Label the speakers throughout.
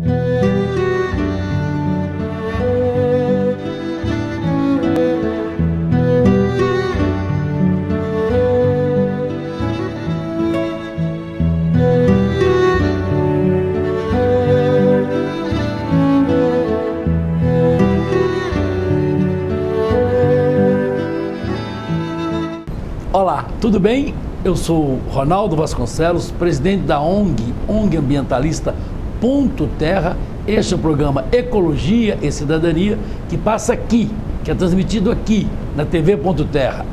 Speaker 1: Olá, tudo bem? Eu sou Ronaldo Vasconcelos, presidente da ONG Ambientalista Ponto Terra. Este é o programa Ecologia e Cidadania, que passa aqui, que é transmitido aqui na TV Ponto Terra,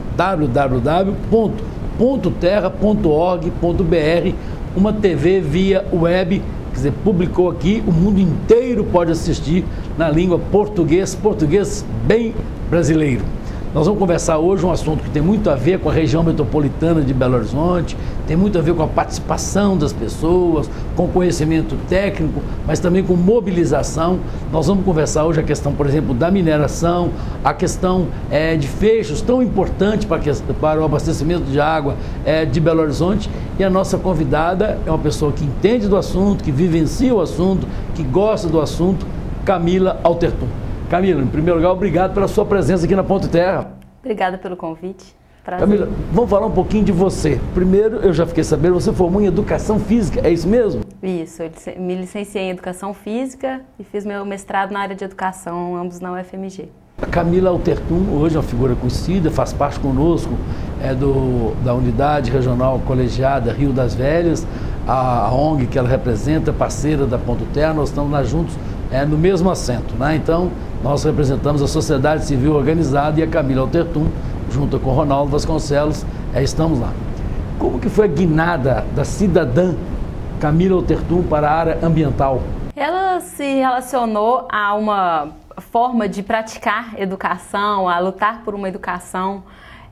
Speaker 1: www.pontoterra.org.br, uma TV via web, quer dizer, publicou aqui, o mundo inteiro pode assistir na língua português bem brasileiro. Nós vamos conversar hoje um assunto que tem muito a ver com a região metropolitana de Belo Horizonte, tem muito a ver com a participação das pessoas, com conhecimento técnico, mas também com mobilização. Nós vamos conversar hoje a questão, por exemplo, da mineração, a questão de fechos, tão importante para o abastecimento de água de Belo Horizonte. E a nossa convidada é uma pessoa que entende do assunto, que vivencia o assunto, que gosta do assunto, Camila Altertum. Camila, em primeiro lugar, obrigado pela sua presença aqui na Ponto Terra.
Speaker 2: Obrigada pelo convite. Prazer.
Speaker 1: Camila, vamos falar um pouquinho de você. Primeiro, eu já fiquei sabendo, você formou em Educação Física, é isso mesmo?
Speaker 2: Isso, eu me licenciei em Educação Física e fiz meu mestrado na área de Educação, ambos na UFMG.
Speaker 1: A Camila Altertum, hoje é uma figura conhecida, faz parte conosco da Unidade Regional Colegiada Rio das Velhas, a ONG que ela representa, parceira da Ponto Terra, nós estamos lá juntos no mesmo assento, né? Então, nós representamos a sociedade civil organizada e a Camila Altertum, junto com o Ronaldo Vasconcelos, estamos lá. Como que foi a guinada da cidadã Camila Altertum para a área ambiental?
Speaker 2: Ela se relacionou a uma forma de praticar educação, a lutar por uma educação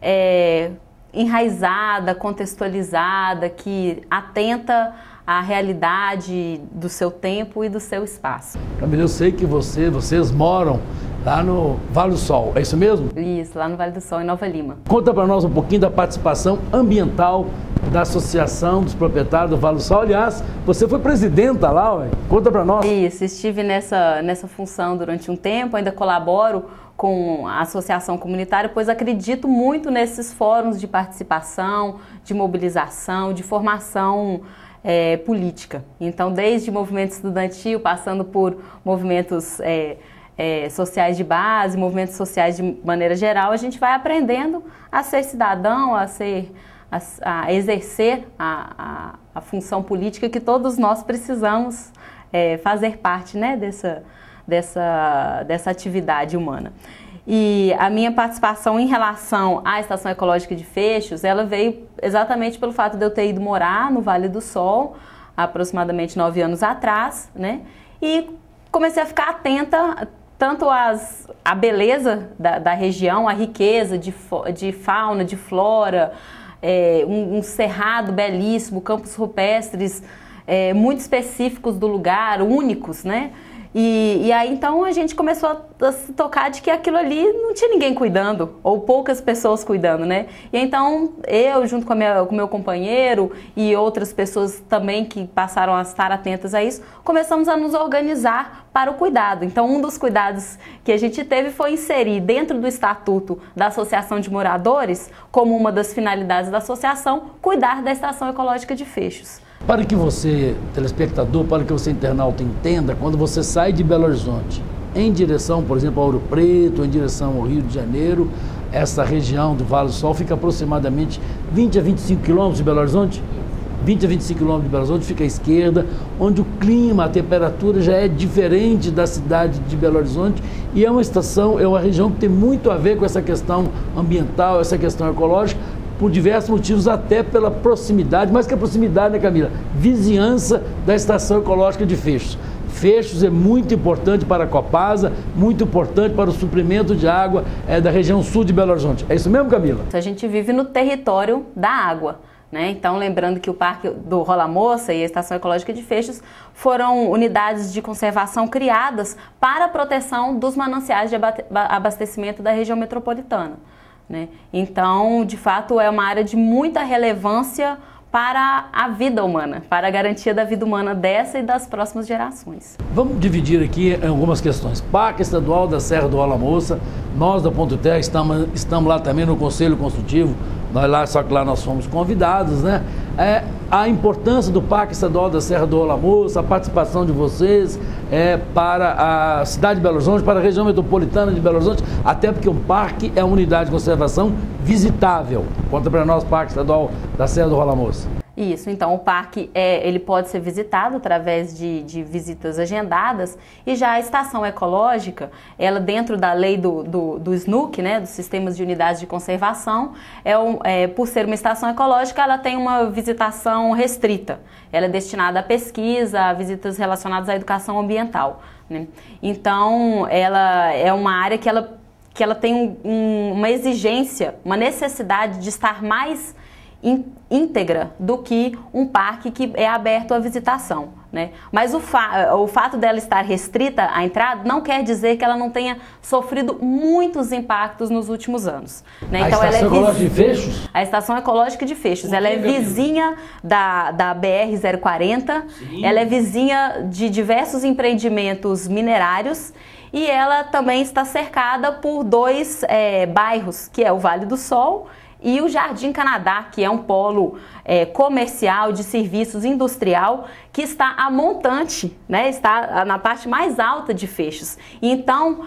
Speaker 2: enraizada, contextualizada, que atenta à realidade do seu tempo e do seu espaço.
Speaker 1: Camila, eu sei que vocês moram lá no Vale do Sol, é isso mesmo?
Speaker 2: Isso, lá no Vale do Sol, em Nova Lima.
Speaker 1: Conta para nós um pouquinho da participação ambiental da Associação dos Proprietários do Vale do Sol. Aliás, você foi presidenta lá, ué? Conta para nós.
Speaker 2: Isso, estive nessa função durante um tempo, ainda colaboro com a associação comunitária, pois acredito muito nesses fóruns de participação, de mobilização, de formação política. Então, desde movimento estudantil, passando por movimentos sociais de base, movimentos sociais de maneira geral, a gente vai aprendendo a ser cidadão, a exercer a função política que todos nós precisamos fazer parte, né, dessa atividade humana. E a minha participação em relação à Estação Ecológica de Fechos, ela veio exatamente pelo fato de eu ter ido morar no Vale do Sol, há aproximadamente 9 anos atrás, né? E comecei a ficar atenta tanto à beleza da região, a riqueza de fauna, de flora, um cerrado belíssimo, campos rupestres muito específicos do lugar, únicos, né? E aí então a gente começou a se tocar de que aquilo ali não tinha ninguém cuidando, ou poucas pessoas cuidando, né? E então eu, junto com o meu companheiro e outras pessoas também que passaram a estar atentas a isso, começamos a nos organizar para o cuidado. Então um dos cuidados que a gente teve foi inserir dentro do estatuto da Associação de Moradores, como uma das finalidades da associação, cuidar da Estação Ecológica de Fechos.
Speaker 1: Para que você, telespectador, para que você, internauta, entenda, quando você sai de Belo Horizonte em direção, por exemplo, a Ouro Preto, em direção ao Rio de Janeiro, essa região do Vale do Sol fica aproximadamente 20 a 25 quilômetros de Belo Horizonte? 20 a 25 quilômetros de Belo Horizonte fica à esquerda, onde o clima, a temperatura já é diferente da cidade de Belo Horizonte, e é uma estação, é uma região que tem muito a ver com essa questão ambiental, essa questão ecológica, por diversos motivos, até pela proximidade, mais que a proximidade, né, Camila? Vizinhança da Estação Ecológica de Fechos. Fechos é muito importante para a Copasa, muito importante para o suprimento de água da região sul de Belo Horizonte. É isso mesmo, Camila?
Speaker 2: A gente vive no território da água, né? Então, lembrando que o Parque do Rola Moça e a Estação Ecológica de Fechos foram unidades de conservação criadas para a proteção dos mananciais de abastecimento da região metropolitana, né? Então, de fato, é uma área de muita relevância para a vida humana, para a garantia da vida humana dessa e das próximas gerações.
Speaker 1: Vamos dividir aqui em algumas questões. Parque Estadual da Serra do Rola Moça, nós da Ponto Terra estamos lá também no Conselho Consultivo, só que lá nós fomos convidados, né? A importância do Parque Estadual da Serra do Rola Moça, a participação de vocês para a cidade de Belo Horizonte, para a região metropolitana de Belo Horizonte, até porque um parque é uma unidade de conservação visitável. Conta para nós, Parque Estadual da Serra do Rola Moça.
Speaker 2: Isso, então o parque ele pode ser visitado através de visitas agendadas, e já a estação ecológica, ela dentro da lei do SNUC, né, dos Sistemas de Unidades de Conservação, por ser uma estação ecológica, ela tem uma visitação restrita. Ela é destinada à pesquisa, a visitas relacionadas à educação ambiental, né? Então, ela é uma área que ela tem uma exigência, uma necessidade de estar mais íntegra do que um parque que é aberto à visitação, né? Mas o fato dela estar restrita à entrada não quer dizer que ela não tenha sofrido muitos impactos nos últimos anos, né?
Speaker 1: Então, ela ecológica de Fechos?
Speaker 2: A Estação Ecológica de Fechos, ela é vizinha da BR-040, ela é vizinha de diversos empreendimentos minerários, e ela também está cercada por dois bairros, que é o Vale do Sol e o Jardim Canadá, que é um polo comercial de serviços industrial que está a montante, né? Está na parte mais alta de Fechos. Então,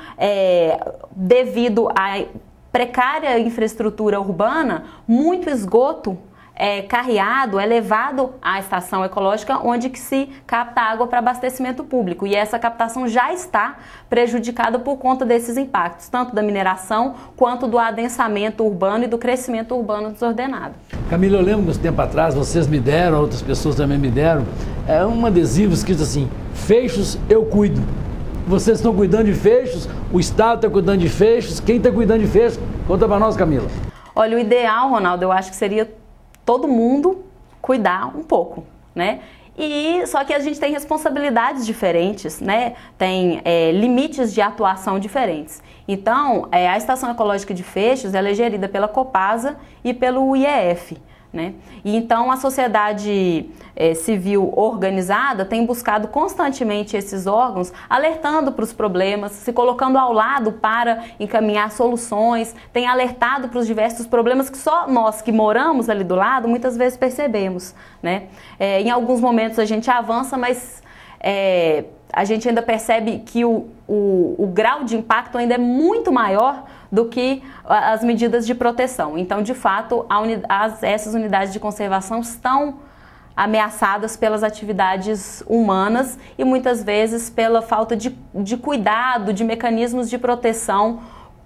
Speaker 2: devido à precária infraestrutura urbana, muito esgoto carreado, é levado à estação ecológica, onde que se capta água para abastecimento público, e essa captação já está prejudicada por conta desses impactos, tanto da mineração quanto do adensamento urbano e do crescimento urbano desordenado.
Speaker 1: Camila, eu lembro que uns tempo atrás vocês me deram, outras pessoas também me deram, um adesivo escrito assim: Fechos eu cuido. Vocês estão cuidando de Fechos, o Estado está cuidando de Fechos, quem está cuidando de Fechos? Conta para nós, Camila.
Speaker 2: Olha, o ideal, Ronaldo, eu acho que seria todo mundo cuidar um pouco, né? Só que a gente tem responsabilidades diferentes, né? Tem limites de atuação diferentes. Então, a Estação Ecológica de Fechos, ela é gerida pela Copasa e pelo IEF, né? E então a sociedade civil organizada tem buscado constantemente esses órgãos, alertando para os problemas, se colocando ao lado para encaminhar soluções, tem alertado para os diversos problemas que só nós que moramos ali do lado muitas vezes percebemos, né? Em alguns momentos a gente avança, mas a gente ainda percebe que o grau de impacto ainda é muito maior do que as medidas de proteção. Então, de fato, essas unidades de conservação estão ameaçadas pelas atividades humanas e muitas vezes pela falta de cuidado, de mecanismos de proteção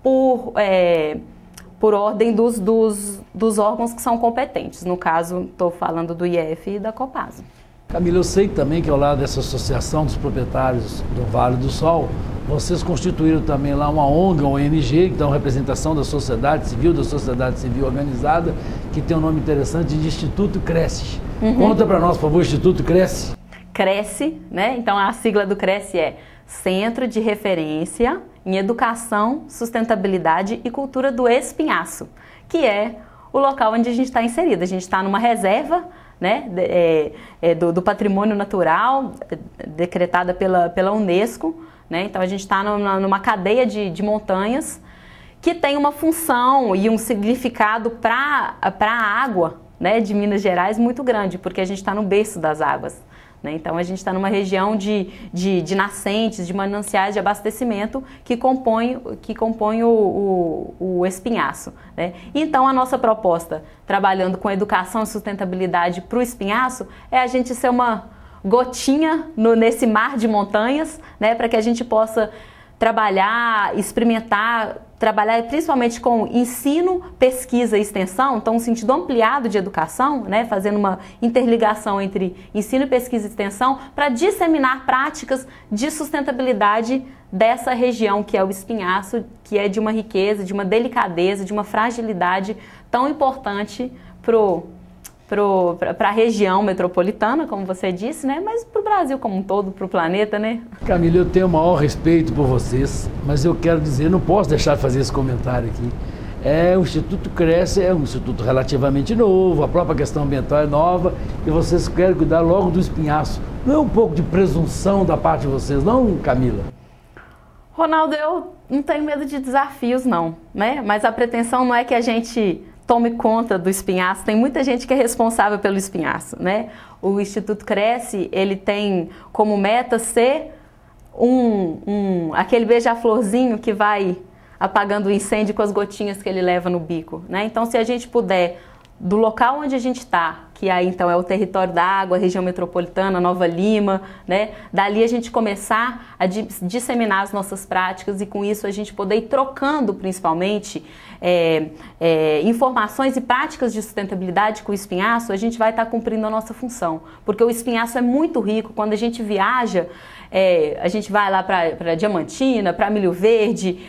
Speaker 2: por ordem dos órgãos que são competentes. No caso, estou falando do IEF e da Copasa.
Speaker 1: Camila, eu sei também que ao lado dessa Associação dos Proprietários do Vale do Sol, vocês constituíram também lá uma ONG, uma ONG, que dá uma representação da sociedade civil organizada, que tem um nome interessante de Instituto Cresce. Conta para nós, por favor, Instituto Cresce.
Speaker 2: Cresce, né? Então a sigla do Cresce é Centro de Referência em Educação, Sustentabilidade e Cultura do Espinhaço, que é o local onde a gente está inserido. A gente está numa reserva, né, do patrimônio natural decretada pela Unesco, né? Então a gente está numa cadeia de montanhas que tem uma função e um significado para a água, né, de Minas Gerais muito grande, porque a gente está no berço das águas, né? Então a gente está numa região de nascentes, de mananciais de abastecimento que compõe o espinhaço, né? Então a nossa proposta, trabalhando com educação e sustentabilidade para o espinhaço, é a gente ser uma gotinha nesse mar de montanhas, né, para que a gente possa trabalhar, experimentar, trabalhar principalmente com ensino, pesquisa e extensão, então um sentido ampliado de educação, né, fazendo uma interligação entre ensino, pesquisa e extensão para disseminar práticas de sustentabilidade dessa região que é o espinhaço, que é de uma riqueza, de uma delicadeza, de uma fragilidade tão importante para a região metropolitana, como você disse, né? Mas para o Brasil como um todo, para o planeta, né?
Speaker 1: Camila, eu tenho o maior respeito por vocês, mas eu quero dizer, não posso deixar de fazer esse comentário aqui. o Instituto Cresce é um instituto relativamente novo, a própria questão ambiental é nova e vocês querem cuidar logo do espinhaço. Não é um pouco de presunção da parte de vocês, não, Camila?
Speaker 2: Ronaldo, eu não tenho medo de desafios, não, né? Mas a pretensão não é que a gente tome conta do espinhaço, tem muita gente que é responsável pelo espinhaço, né? O Instituto Cresce, ele tem como meta ser aquele beija-florzinho que vai apagando o incêndio com as gotinhas que ele leva no bico, né? Então, se a gente puder, do local onde a gente está, que aí então é o território da água, a região metropolitana, Nova Lima, né? Dali a gente começar a disseminar as nossas práticas e com isso a gente poder ir trocando principalmente informações e práticas de sustentabilidade com o espinhaço, a gente vai estar cumprindo a nossa função, porque o espinhaço é muito rico. Quando a gente viaja, a gente vai lá para Diamantina, para Milho Verde,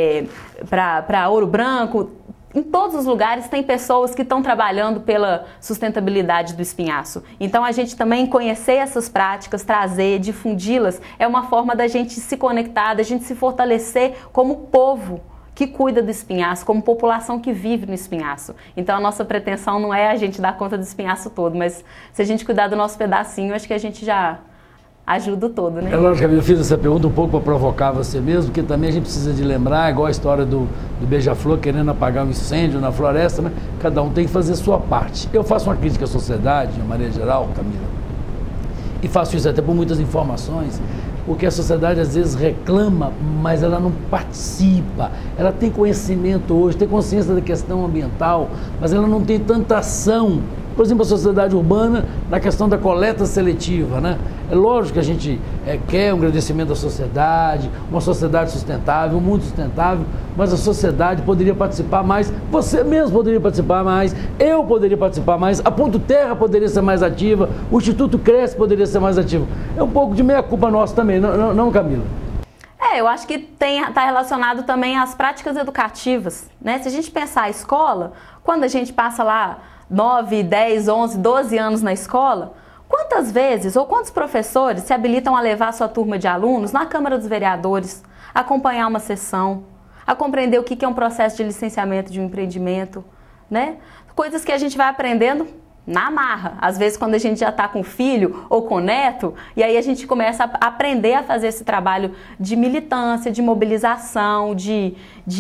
Speaker 2: para Ouro Branco. Em todos os lugares tem pessoas que estão trabalhando pela sustentabilidade do espinhaço. Então a gente também conhecer essas práticas, trazer, difundi-las, é uma forma da gente se conectar, da gente se fortalecer como povo que cuida do espinhaço, como população que vive no espinhaço. Então a nossa pretensão não é a gente dar conta do espinhaço todo, mas se a gente cuidar do nosso pedacinho, acho que a gente já ajuda o todo, né?
Speaker 1: É lógico que eu fiz essa pergunta um pouco para provocar você mesmo, porque também a gente precisa de lembrar, igual a história do beija-flor querendo apagar um incêndio na floresta, né? Cada um tem que fazer a sua parte. Eu faço uma crítica à sociedade, de maneira geral, Camila, e faço isso até por muitas informações, porque a sociedade às vezes reclama, mas ela não participa. Ela tem conhecimento hoje, tem consciência da questão ambiental, mas ela não tem tanta ação. Por exemplo, a sociedade urbana, na questão da coleta seletiva, né? É lógico que a gente quer um agradecimento da sociedade, uma sociedade sustentável, um mundo sustentável, mas a sociedade poderia participar mais, você mesmo poderia participar mais, eu poderia participar mais, a Ponto Terra poderia ser mais ativa, o Instituto Cresce poderia ser mais ativo. É um pouco de meia-culpa nossa também, não, Camila?
Speaker 2: Eu acho que está relacionado também às práticas educativas, né? Se a gente pensar a escola, quando a gente passa lá 9, 10, 11, 12 anos na escola, quantas vezes ou quantos professores se habilitam a levar a sua turma de alunos na Câmara dos Vereadores, acompanhar uma sessão, a compreender o que é um processo de licenciamento de um empreendimento, né? Coisas que a gente vai aprendendo na marra. Às vezes quando a gente já está com filho ou com neto, e aí a gente começa a aprender a fazer esse trabalho de militância, de mobilização, de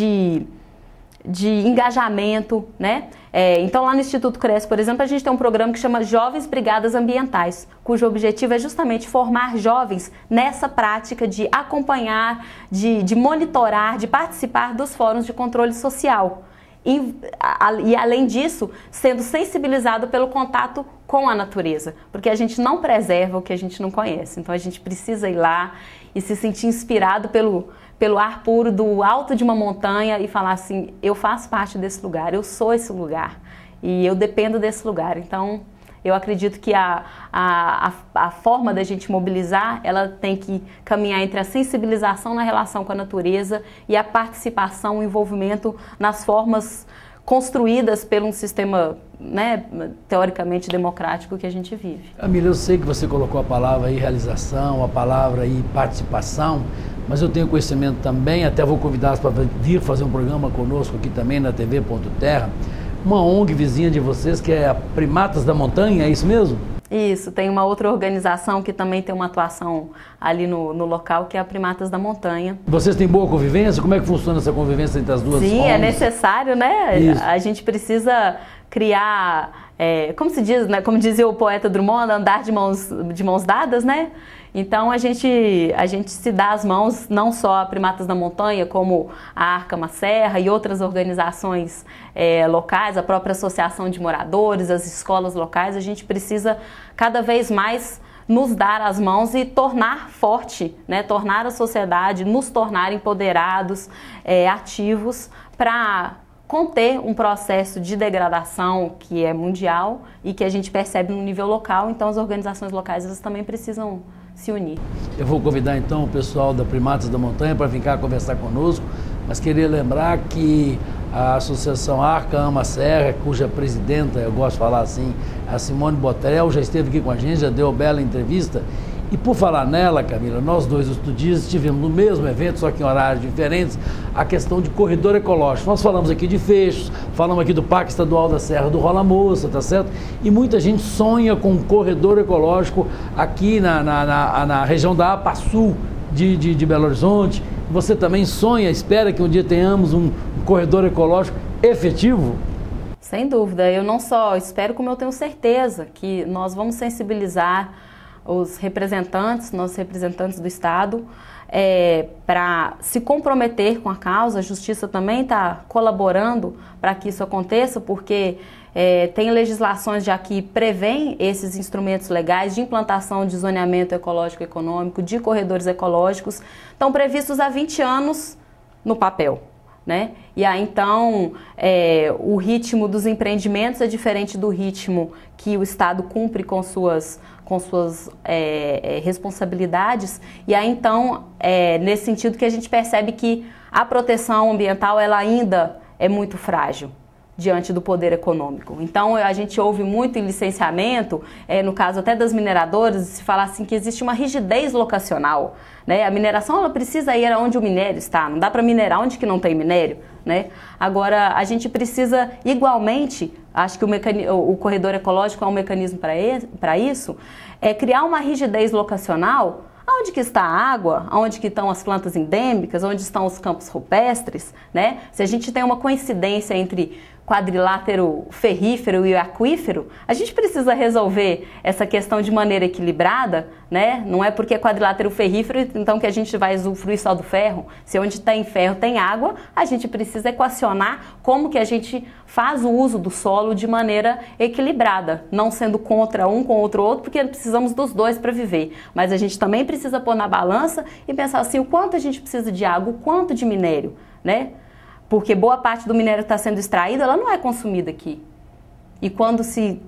Speaker 2: engajamento, né? Então lá no Instituto Cresce, por exemplo, a gente tem um programa que chama Jovens Brigadas Ambientais, cujo objetivo é justamente formar jovens nessa prática de acompanhar, de monitorar, de participar dos fóruns de controle social. E além disso, sendo sensibilizado pelo contato com a natureza, porque a gente não preserva o que a gente não conhece. Então a gente precisa ir lá e se sentir inspirado pelo ar puro do alto de uma montanha e falar assim, eu faço parte desse lugar, eu sou esse lugar e eu dependo desse lugar. Então eu acredito que a forma da gente mobilizar, ela tem que caminhar entre a sensibilização na relação com a natureza e a participação, o envolvimento nas formas construídas por um sistema, né, teoricamente democrático que a gente vive.
Speaker 1: Camila, eu sei que você colocou a palavra aí realização, a palavra aí participação, mas eu tenho conhecimento também, até vou convidá-los para vir fazer um programa conosco aqui também na TV Ponto Terra, uma ONG vizinha de vocês que é a Primatas da Montanha, é isso mesmo?
Speaker 2: Isso, tem uma outra organização que também tem uma atuação ali no local, que é a Primatas da Montanha. Vocês têm boa convivência? Como é que funciona essa convivência entre as duas ONGs? Sim, é necessário, né? Isso. A gente precisa criar, como se diz, né? Como dizia o poeta Drummond, andar de mãos dadas, né? Então a gente se dá as mãos, não só a Primatas da Montanha, como a Arca Uma Serra e outras organizações locais, a própria associação de moradores, as escolas locais. A gente precisa cada vez mais nos dar as mãos e tornar forte, né? Tornar a sociedade, nos tornar empoderados, ativos, para conter um processo de degradação que é mundial e que a gente percebe no nível local. Então as organizações locais, elas também precisam se unir. Eu vou convidar então o pessoal da Primatas da Montanha para vir cá conversar conosco, mas queria lembrar que a Associação Arca Ama Serra, cuja presidenta, eu gosto de falar assim, a Simone Botrel, já esteve aqui com a gente, já deu uma bela entrevista,
Speaker 1: E por falar nela, Camila, nós dois estudistas estivemos no mesmo evento, só que em horários diferentes, a questão de corredor ecológico. Nós falamos aqui de Fechos, falamos aqui do Parque Estadual da Serra do Rola Moça, tá certo? E muita gente sonha com um corredor ecológico aqui na região da APA Sul de Belo Horizonte. Você também sonha, espera que um dia tenhamos um corredor ecológico efetivo?
Speaker 2: Sem dúvida, eu não só espero, como eu tenho certeza que nós vamos sensibilizar os representantes, nossos representantes do Estado, para se comprometer com a causa. A Justiça também está colaborando para que isso aconteça, porque tem legislações já que prevêem esses instrumentos legais de implantação de zoneamento ecológico econômico, de corredores ecológicos, estão previstos há 20 anos no papel, né? E aí então o ritmo dos empreendimentos é diferente do ritmo que o Estado cumpre com suas responsabilidades, e aí então nesse sentido que a gente percebe que a proteção ambiental ela ainda é muito frágil diante do poder econômico. Então a gente ouve muito em licenciamento, no caso até das mineradoras, se falar assim que existe uma rigidez locacional, né? A mineração ela precisa ir onde o minério está, não dá para minerar onde que não tem minério, né? Agora a gente precisa igualmente, acho que o corredor ecológico é um mecanismo para isso, criar uma rigidez locacional. Onde que está a água? Onde que estão as plantas endêmicas? Onde estão os campos rupestres? Né? Se a gente tem uma coincidência entre quadrilátero ferrífero e aquífero, a gente precisa resolver essa questão de maneira equilibrada, né? Não é porque é quadrilátero ferrífero então que a gente vai usufruir só do ferro. Se onde tem ferro tem água, a gente precisa equacionar como que a gente faz o uso do solo de maneira equilibrada, não sendo contra um contra o outro, porque precisamos dos dois para viver. Mas a gente também precisa pôr na balança e pensar assim, o quanto a gente precisa de água, o quanto de minério, né? Porque boa parte do minério que está sendo extraído, ela não é consumida aqui. E quando se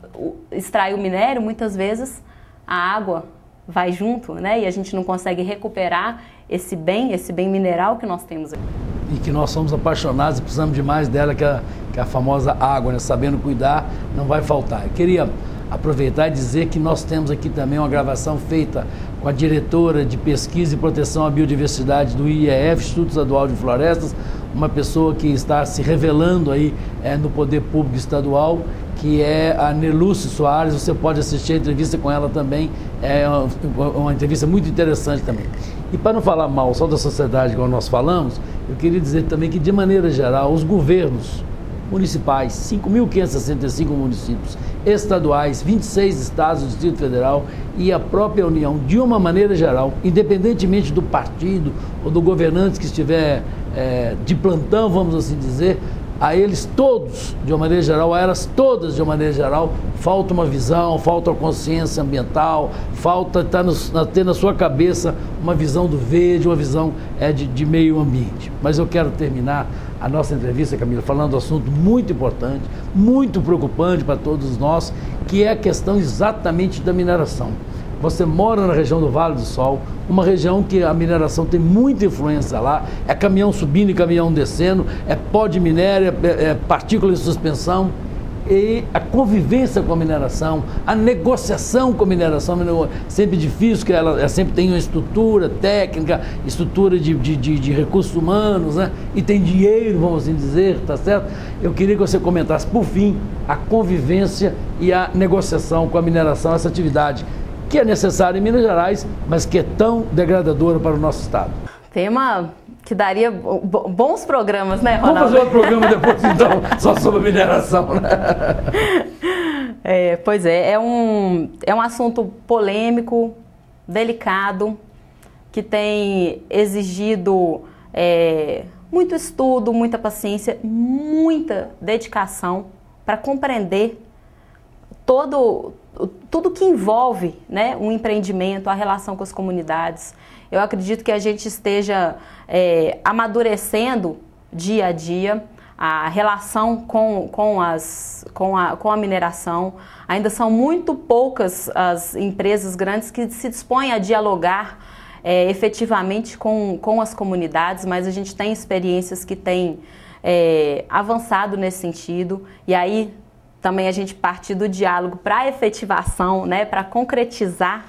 Speaker 2: extrai o minério, muitas vezes a água vai junto, né? E a gente não consegue recuperar esse bem mineral que nós temos aqui.
Speaker 1: E que nós somos apaixonados e precisamos demais dela, que é a famosa água, né? Sabendo cuidar, não vai faltar. Eu queria aproveitar e dizer que nós temos aqui também uma gravação feita com a diretora de Pesquisa e Proteção à Biodiversidade do IEF, Instituto Estadual de Florestas, uma pessoa que está se revelando aí no poder público estadual, que é a Neluce Soares. Você pode assistir a entrevista com ela também, é uma entrevista muito interessante também. E para não falar mal só da sociedade, como nós falamos, eu queria dizer também que, de maneira geral, os governos municipais, 5.565 municípios, estaduais, 26 estados do Distrito Federal e a própria União, de uma maneira geral, independentemente do partido ou do governante que estiver de plantão, vamos assim dizer, a eles todos, de uma maneira geral, a elas todas, de uma maneira geral, falta uma visão, falta uma consciência ambiental, falta ter na sua cabeça uma visão do verde, uma visão de meio ambiente. Mas eu quero terminar a nossa entrevista, Camila, falando de um assunto muito importante, muito preocupante para todos nós, que é a questão exatamente da mineração. Você mora na região do Vale do Sol, uma região que a mineração tem muita influência lá, é caminhão subindo e caminhão descendo, é pó de minério, é partícula de suspensão, e a convivência com a mineração, a negociação com a mineração, sempre difícil, que ela sempre tem uma estrutura técnica, estrutura de recursos humanos, né? E tem dinheiro, vamos assim dizer, tá certo? Eu queria que você comentasse, por fim, a convivência e a negociação com a mineração, essa atividade que é necessária em Minas Gerais, mas que é tão degradadora para o nosso estado.
Speaker 2: Tema que daria bons programas, né, Ronaldo?
Speaker 1: Vamos fazer outro programa depois, então, só sobre mineração, né?
Speaker 2: Pois é um assunto polêmico, delicado, que tem exigido muito estudo, muita paciência, muita dedicação para compreender tudo que envolve, né, um empreendimento, a relação com as comunidades. Eu acredito que a gente esteja amadurecendo dia a dia a relação com a mineração. Ainda são muito poucas as empresas grandes que se dispõem a dialogar efetivamente com as comunidades, mas a gente tem experiências que têm avançado nesse sentido, e aí também a gente parte do diálogo para a efetivação, né, para concretizar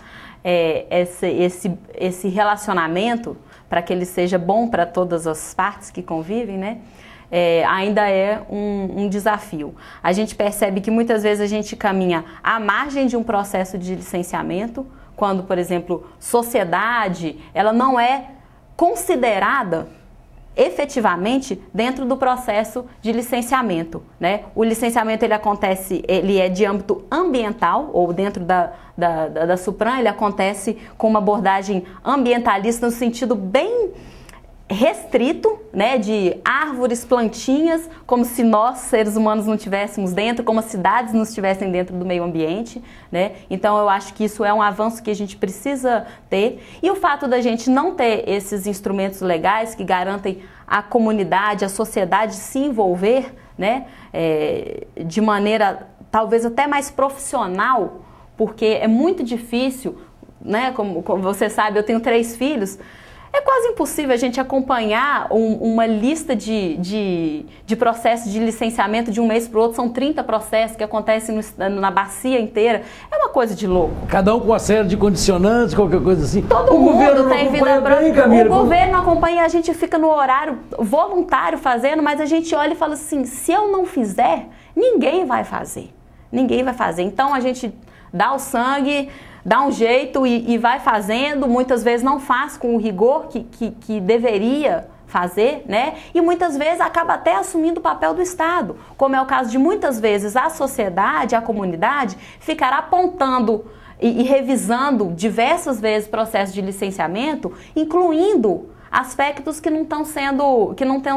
Speaker 2: esse relacionamento, para que ele seja bom para todas as partes que convivem, né? Ainda é um desafio. A gente percebe que muitas vezes a gente caminha à margem de um processo de licenciamento, quando, por exemplo, sociedade, ela não é considerada efetivamente dentro do processo de licenciamento, né? O licenciamento ele é de âmbito ambiental, ou dentro da Supran, ele acontece com uma abordagem ambientalista no sentido bem restrito, né, de árvores, plantinhas, como se nós, seres humanos, não estivéssemos dentro, como as cidades não estivessem dentro do meio ambiente, né? Então eu acho que isso é um avanço que a gente precisa ter, e o fato da gente não ter esses instrumentos legais que garantem a comunidade, a sociedade se envolver, né, de maneira talvez até mais profissional, porque é muito difícil, né, como você sabe, eu tenho 3 filhos. É quase impossível a gente acompanhar uma lista de processos de licenciamento de um mês para o outro. São 30 processos que acontecem na bacia inteira. É uma coisa de louco.
Speaker 1: Cada um com uma série de condicionantes, qualquer coisa assim.
Speaker 2: Todo mundo tem vida própria. O governo acompanha, a gente fica no horário voluntário fazendo, mas a gente olha e fala assim, se eu não fizer, ninguém vai fazer. Ninguém vai fazer. Então a gente dá o sangue, dá um jeito e vai fazendo, muitas vezes não faz com o rigor que deveria fazer, né? E muitas vezes acaba até assumindo o papel do Estado, como é o caso de muitas vezes a sociedade, a comunidade, ficar apontando e revisando diversas vezes processos de licenciamento, incluindo aspectos que não estão sendo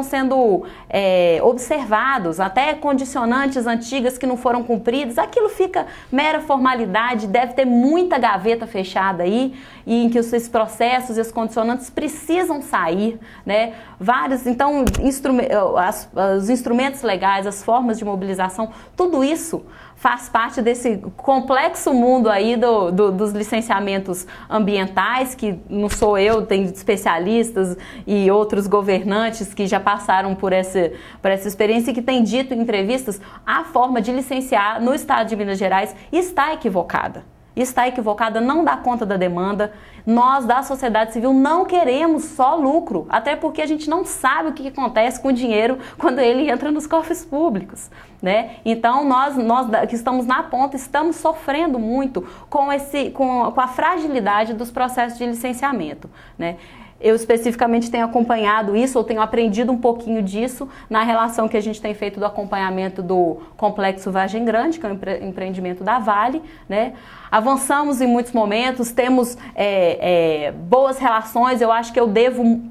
Speaker 2: observados, até condicionantes antigas que não foram cumpridas. Aquilo fica mera formalidade, deve ter muita gaveta fechada aí, e em que esses processos e os condicionantes precisam sair, né? Então, os instrumentos legais, as formas de mobilização, tudo isso faz parte desse complexo mundo aí dos licenciamentos ambientais, que não sou eu, tem especialistas e outros governantes que já passaram por essa experiência e que têm dito em entrevistas, a forma de licenciar no estado de Minas Gerais está equivocada. Está equivocada, não dá conta da demanda. Nós, da sociedade civil, não queremos só lucro, até porque a gente não sabe o que acontece com o dinheiro quando ele entra nos cofres públicos, né? Então, nós que estamos na ponta, estamos sofrendo muito com a fragilidade dos processos de licenciamento, né? Eu especificamente tenho acompanhado isso, ou tenho aprendido um pouquinho disso na relação que a gente tem feito do acompanhamento do Complexo Vargem Grande, que é um empreendimento da Vale, né? Avançamos em muitos momentos, temos boas relações. Eu acho que eu devo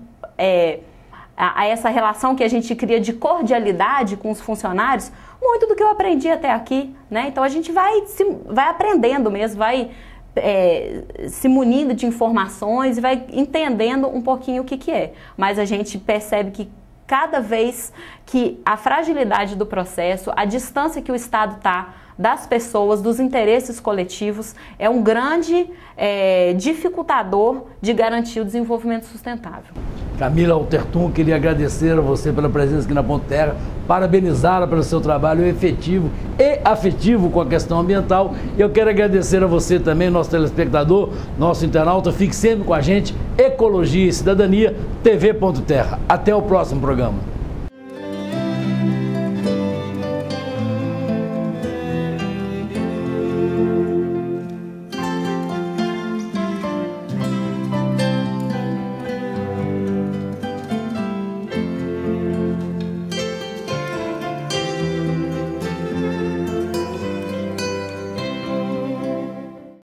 Speaker 2: a essa relação que a gente cria de cordialidade com os funcionários, muito do que eu aprendi até aqui, né? Então a gente vai aprendendo mesmo, vai se munindo de informações e vai entendendo um pouquinho o que é. Mas a gente percebe que cada vez que a fragilidade do processo, a distância que o Estado está das pessoas, dos interesses coletivos, é um grande dificultador de garantir o desenvolvimento sustentável.
Speaker 1: Camila Altertum, queria agradecer a você pela presença aqui na Ponto Terra, parabenizá-la pelo seu trabalho efetivo e afetivo com a questão ambiental. Eu quero agradecer a você também, nosso telespectador, nosso internauta. Fique sempre com a gente, Ecologia e Cidadania, TV Ponto Terra. Até o próximo programa.